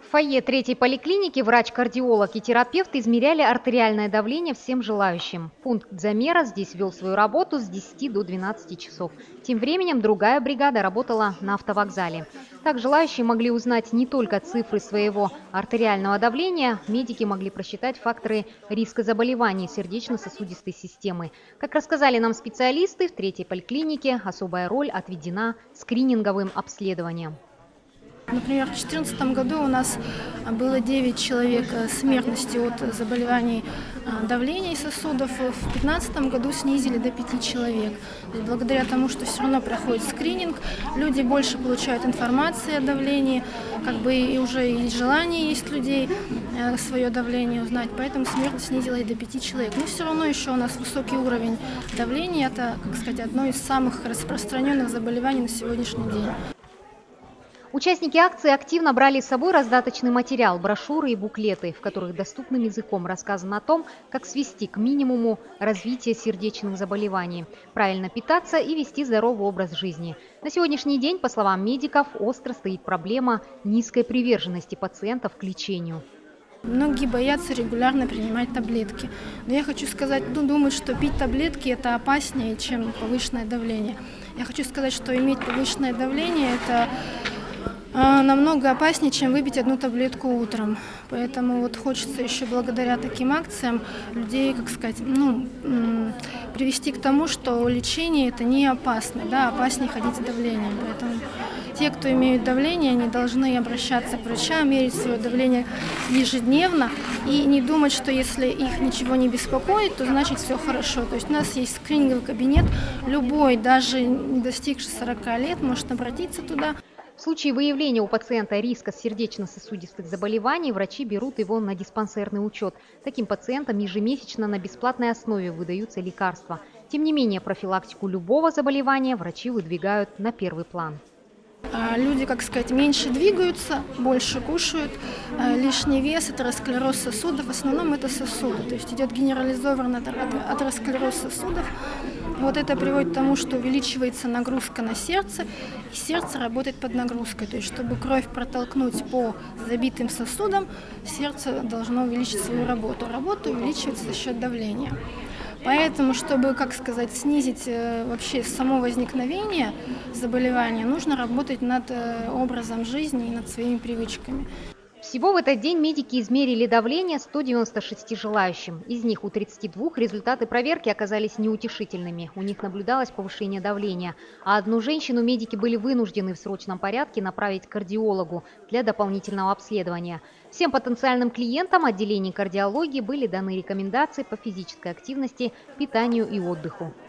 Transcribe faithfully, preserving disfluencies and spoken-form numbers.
В фойе третьей поликлиники врач-кардиолог и терапевт измеряли артериальное давление всем желающим. Пункт замера здесь вел свою работу с десяти до двенадцати часов. Тем временем другая бригада работала на автовокзале. Так желающие могли узнать не только цифры своего артериального давления, медики могли просчитать факторы риска заболеваний сердечно-сосудистой системы. Как рассказали нам специалисты, в третьей поликлинике особая роль отведена скрининговым обследованием. Например, в две тысячи четырнадцатом году у нас было девять человек смертности от заболеваний давления и сосудов. В две тысячи пятнадцатом году снизили до пяти человек. Благодаря тому, что все равно проходит скрининг, люди больше получают информации о давлении, как бы и уже и желание есть людей свое давление узнать, поэтому смертность снизилась до пяти человек. Но все равно еще у нас высокий уровень давления, это, как сказать, одно из самых распространенных заболеваний на сегодняшний день. Участники акции активно брали с собой раздаточный материал, брошюры и буклеты, в которых доступным языком рассказано о том, как свести к минимуму развитие сердечных заболеваний, правильно питаться и вести здоровый образ жизни. На сегодняшний день, по словам медиков, остро стоит проблема низкой приверженности пациентов к лечению. Многие боятся регулярно принимать таблетки. Но я хочу сказать, ну, думают, что пить таблетки – это опаснее, чем повышенное давление. Я хочу сказать, что иметь повышенное давление – это намного опаснее, чем выпить одну таблетку утром. Поэтому вот хочется еще благодаря таким акциям людей, как сказать, ну, привести к тому, что лечение это не опасно, да, опаснее ходить с давлением. Поэтому те, кто имеют давление, они должны обращаться к врачам, мерить свое давление ежедневно и не думать, что если их ничего не беспокоит, то значит все хорошо. То есть у нас есть скрининговый кабинет, любой, даже не достигший сорока лет, может обратиться туда. В случае выявления у пациента риска сердечно-сосудистых заболеваний врачи берут его на диспансерный учет. Таким пациентам ежемесячно на бесплатной основе выдаются лекарства. Тем не менее, профилактику любого заболевания врачи выдвигают на первый план. Люди, как сказать, меньше двигаются, больше кушают, лишний вес, атеросклероз сосудов, в основном это сосуды, то есть идет генерализованный атеросклероз сосудов. Вот это приводит к тому, что увеличивается нагрузка на сердце, и сердце работает под нагрузкой. То есть, чтобы кровь протолкнуть по забитым сосудам, сердце должно увеличить свою работу. Работа увеличивается за счет давления. Поэтому, чтобы, как сказать, снизить э, вообще само возникновение заболевания, нужно работать над э, образом жизни и над своими привычками. Всего в этот день медики измерили давление ста девяноста шести желающим. Из них у тридцати двух результаты проверки оказались неутешительными. У них наблюдалось повышение давления. А одну женщину медики были вынуждены в срочном порядке направить к кардиологу для дополнительного обследования. Всем потенциальным клиентам отделений кардиологии были даны рекомендации по физической активности, питанию и отдыху.